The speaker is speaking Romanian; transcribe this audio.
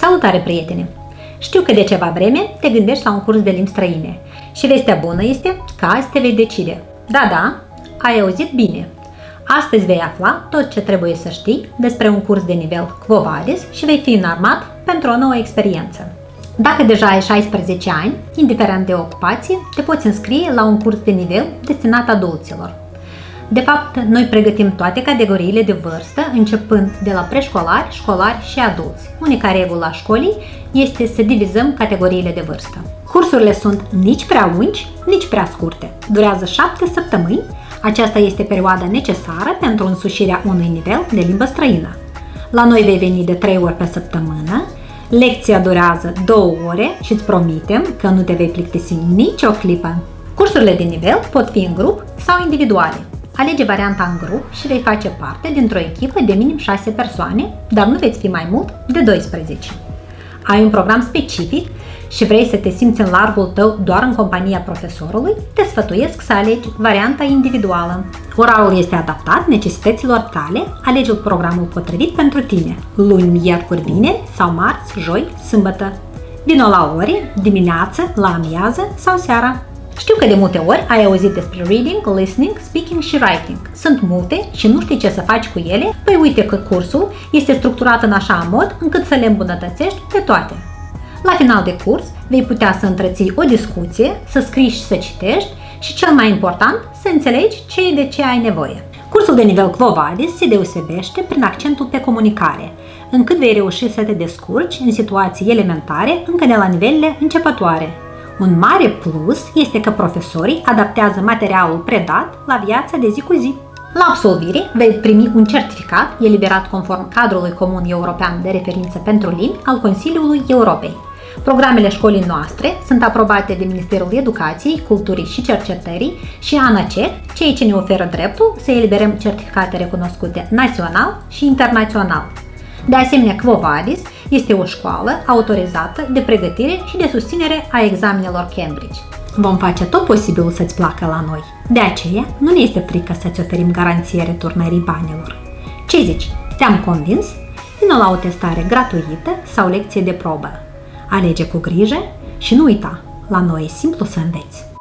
Salutare, prietene! Știu că de ceva vreme te gândești la un curs de limbi străine și vestea bună este că azi te vei decide. Da, ai auzit bine! Astăzi vei afla tot ce trebuie să știi despre un curs de nivel Quo Vadis și vei fi înarmat pentru o nouă experiență. Dacă deja ai 16 ani, indiferent de ocupație, te poți înscrie la un curs de nivel destinat adulților. De fapt, noi pregătim toate categoriile de vârstă, începând de la preșcolari, școlari și adulți. Unica regulă a școlii este să divizăm categoriile de vârstă. Cursurile sunt nici prea lungi, nici prea scurte. Durează 7 săptămâni. Aceasta este perioada necesară pentru însușirea unui nivel de limbă străină. La noi vei veni de 3 ori pe săptămână. Lecția durează 2 ore și îți promitem că nu te vei plictisi nici o clipă. Cursurile de nivel pot fi în grup sau individuale. Alege varianta în grup și vei face parte dintr-o echipă de minim 6 persoane, dar nu veți fi mai mult de 12. Ai un program specific și vrei să te simți în largul tău doar în compania profesorului, te sfătuiesc să alegi varianta individuală. Orarul este adaptat necesităților tale, alege programul potrivit pentru tine, luni, miercuri, vineri sau marți, joi, sâmbătă. Vino la ore, dimineață, la amiază sau seara. Știu că de multe ori ai auzit despre reading, listening, speaking și writing. Sunt multe și nu știi ce să faci cu ele, păi uite că cursul este structurat în așa mod încât să le îmbunătățești pe toate. La final de curs vei putea să întreții o discuție, să scrii și să citești și, cel mai important, să înțelegi ce e de ce ai nevoie. Cursul de nivel Quo Vadis se deosebește prin accentul pe comunicare, încât vei reuși să te descurci în situații elementare încă de la nivelele începătoare. Un mare plus este că profesorii adaptează materialul predat la viața de zi cu zi. La absolvire vei primi un certificat eliberat conform cadrului comun european de referință pentru limbi al Consiliului Europei. Programele școlii noastre sunt aprobate de Ministerul Educației, Culturii și Cercetării și ANACEC, ceea ce ne oferă dreptul să eliberăm certificate recunoscute național și internațional. De asemenea, Quo Vadis este o școală autorizată de pregătire și de susținere a examenelor Cambridge. Vom face tot posibilul să-ți placă la noi. De aceea, nu ne este frică să-ți oferim garanție returnării banilor. Ce zici? Te-am convins? Vino la o testare gratuită sau lecție de probă. Alege cu grijă și nu uita, la noi e simplu să înveți.